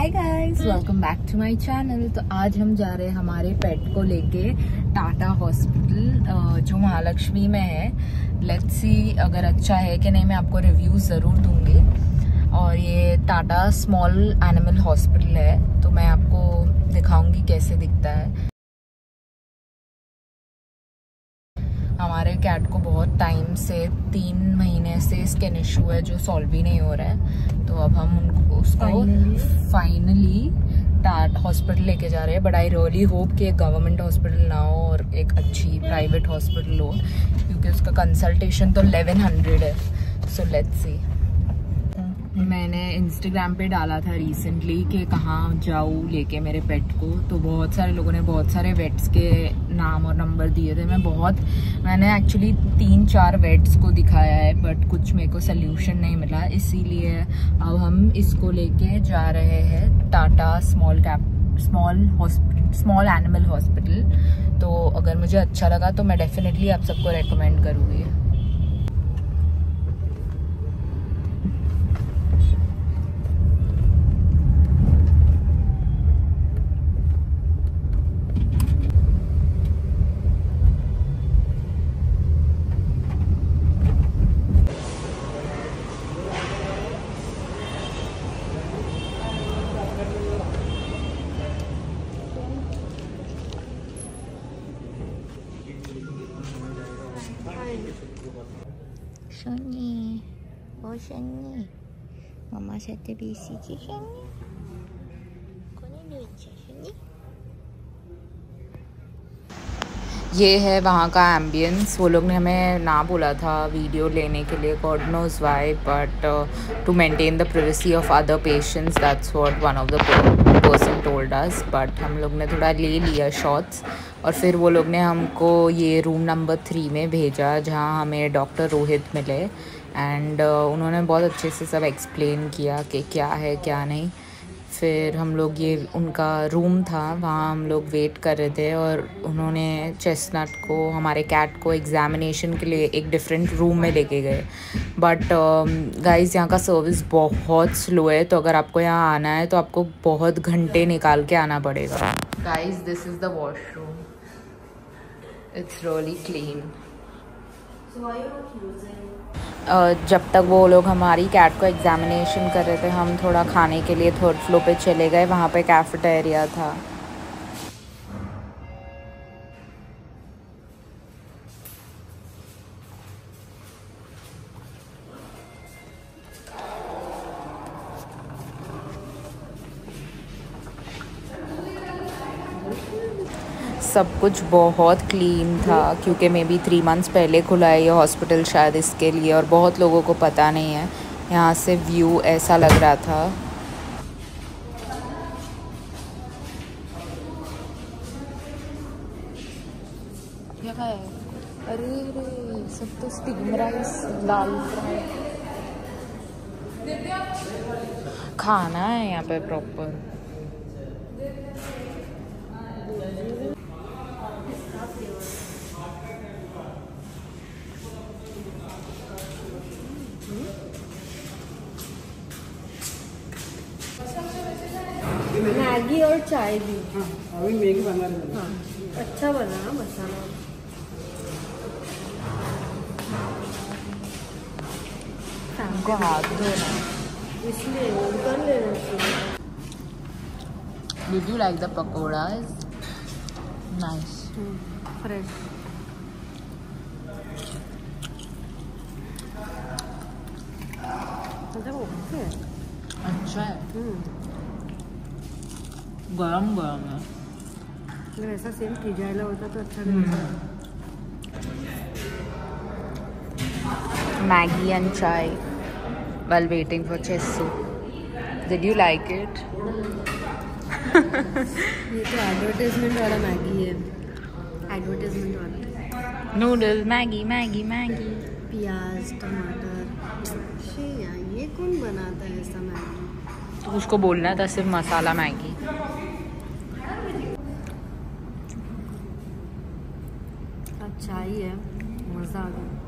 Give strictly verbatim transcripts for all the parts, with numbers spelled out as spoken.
Hi guys, welcome back to my channel. तो आज हम जा रहे हैं हमारे पेट को लेके टाटा हॉस्पिटल जो महालक्ष्मी में है। लेट्स सी अगर अच्छा है कि नहीं, मैं आपको रिव्यू ज़रूर दूंगी। और ये टाटा स्मॉल एनिमल हॉस्पिटल है, तो मैं आपको दिखाऊंगी कैसे दिखता है। हमारे कैट को बहुत टाइम से, तीन महीने से स्किन इशू है जो सॉल्व भी नहीं हो रहा है। तो अब हम उनको उसको फाइनली टाटा हॉस्पिटल लेके जा रहे हैं। बट आई रियली होप कि एक गवर्नमेंट हॉस्पिटल ना हो और एक अच्छी प्राइवेट हॉस्पिटल हो, क्योंकि उसका कंसल्टेशन तो इलेवन हंड्रेड है। So let's see. मैंने इंस्टाग्राम पे डाला था रिसेंटली कि कहाँ जाऊँ लेके मेरे पेट को, तो बहुत सारे लोगों ने बहुत सारे वेट्स के नाम और नंबर दिए थे। मैं बहुत मैंने एक्चुअली तीन चार वेट्स को दिखाया है, बट कुछ मेरे को सल्यूशन नहीं मिला। इसीलिए अब हम इसको लेके जा रहे हैं Tata small cap small hospital small animal hospital. तो अगर मुझे अच्छा लगा तो मैं डेफिनेटली आप सबको रेकमेंड करूँगी। Shani, oh Shani, Mama said to be Shani. Shani. ये है वहाँ का एम्बियंस। वो लोग ने हमें ना बोला था वीडियो लेने के लिए, God knows why, but to maintain the privacy of other patients, that's what one of the person told us. But हम लोग ने थोड़ा ले लिया शॉट्स, और फिर वो लोग ने हमको ये रूम नंबर थ्री में भेजा जहाँ हमें डॉक्टर रोहित मिले। एंड uh, उन्होंने बहुत अच्छे से सब एक्सप्लेन किया कि क्या है क्या नहीं। फिर हम लोग ये उनका रूम था, वहाँ हम लोग वेट कर रहे थे, और उन्होंने चेस्टनट को, हमारे कैट को एग्जामिनेशन के लिए एक डिफरेंट रूम में लेके गए। बट गाइस, यहाँ का सर्विस बहुत स्लो है, तो अगर आपको यहाँ आना है तो आपको बहुत घंटे निकाल के आना पड़ेगा। Guys, this is the washroom, it's really clean. Uh, जब तक वो लोग हमारी कैट को एग्जामिनेशन कर रहे थे, हम थोड़ा खाने के लिए थर्ड फ्लोर पे चले गए। वहाँ पे कैफेटेरिया था। सब कुछ बहुत क्लीन था, क्योंकि मे बी थ्री मंथ्स पहले खुला है ये हॉस्पिटल शायद इसके लिए, और बहुत लोगों को पता नहीं है। यहाँ से व्यू ऐसा लग रहा था। क्या खाया है? अरे रे, सब तो स्टीम राइस, दाल फ्राई खाना है यहाँ पे प्रॉपर। मैगी और चाय भी। हाँ, अभी मैगी बना रहे हैं। हाँ, अच्छा बना मसाला। हमको हाथ धोना, इसलिए कर लेना चाहिए। Did you like the pakoras? Nice. Fresh. मतलब ओके है। अच्छा है, गरम गरम है। अगर ऐसा सेम पिज़्ज़ा होता तो अच्छा लगता। Maggie and chai while waiting for Chessu. Did you like it? ये तो एडवर्टाइजमेंट वाला मैगी है, एडवर्टाइजमेंट वाला। Noodle, Maggi Maggi Maggi. प्याज टमाटर, शिया ये कौन बनाता है ऐसा मैगी? तो उसको बोलना था सिर्फ मसाला मैगी। अच्छा ही है, मज़ा आ गया।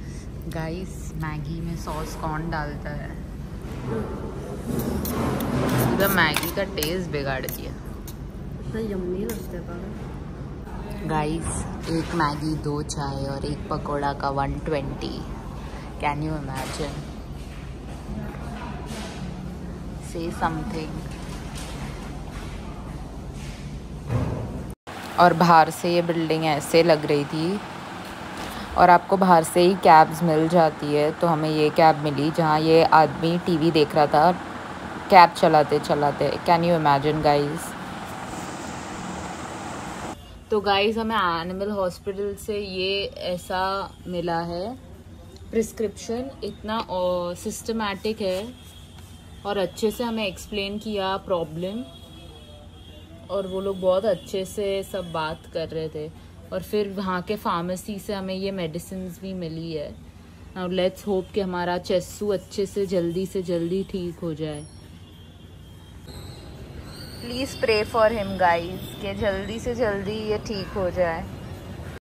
गाइस, मैगी में सॉस कौन डालता है? एकदम मैगी का टेस्ट बिगाड़ दिया। इतना यम्मी लगता है पागल। गाइस, एक मैगी, दो चाय और एक पकोड़ा का one twenty. Can you imagine? Say something. और बाहर से ये बिल्डिंग ऐसे लग रही थी, और आपको बाहर से ही कैब्स मिल जाती है। तो हमें ये कैब मिली जहाँ ये आदमी टीवी देख रहा था कैब चलाते चलाते। Can you imagine guys? तो गाइस, हमें एनिमल हॉस्पिटल से ये ऐसा मिला है प्रिस्क्रिप्शन। इतना सिस्टमैटिक है और अच्छे से हमें एक्सप्लेन किया प्रॉब्लम, और वो लोग बहुत अच्छे से सब बात कर रहे थे। और फिर वहाँ के फार्मेसी से हमें ये मेडिसिन भी मिली है। नाउ लेट्स होप कि हमारा चेस्सू अच्छे से जल्दी से जल्दी ठीक हो जाए। Please pray for him guys कि जल्दी से जल्दी ये ठीक हो जाए।